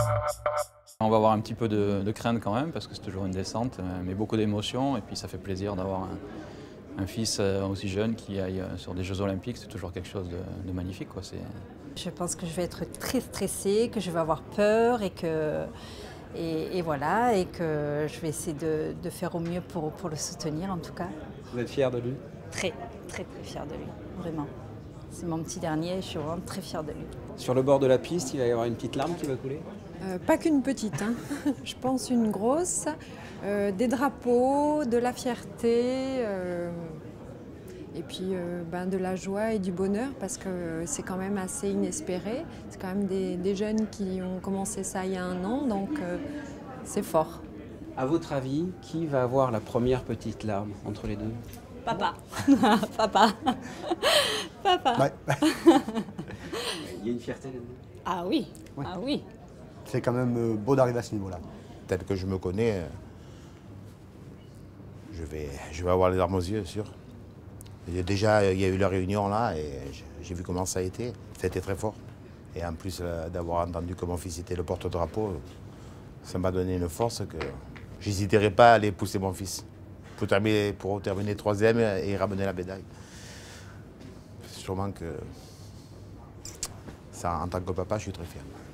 On va avoir un petit peu de crainte quand même, parce que c'est toujours une descente, mais beaucoup d'émotions. Et puis ça fait plaisir d'avoir un fils aussi jeune qui aille sur des Jeux Olympiques. C'est toujours quelque chose de magnifique, quoi. Je pense que je vais être très stressée, que je vais avoir peur et voilà, et que je vais essayer de faire au mieux pour le soutenir en tout cas. Vous êtes fière de lui? Très, très, très fière de lui, vraiment. C'est mon petit dernier, je suis vraiment très fière de lui. Sur le bord de la piste, il va y avoir une petite larme qui va couler? Pas qu'une petite, hein. Je pense une grosse, des drapeaux, de la fierté, et puis de la joie et du bonheur parce que c'est quand même assez inespéré. C'est quand même des jeunes qui ont commencé ça il y a 1 an, donc c'est fort. À votre avis, qui va avoir la première petite larme entre les deux? Papa. Papa. Papa. Ouais. Il y a une fierté là-dedans? Ah oui, Ouais. ah oui. C'est quand même beau d'arriver à ce niveau-là. Tel que je me connais, je vais avoir les larmes aux yeux, sûr. Déjà, il y a eu la réunion là et j'ai vu comment ça a été. Ça a été très fort. Et en plus d'avoir entendu que mon fils était le porte-drapeau, ça m'a donné une force que j'hésiterai pas à aller pousser mon fils pour terminer 3e et ramener la médaille. Sûrement que ça, en tant que papa, je suis très fier.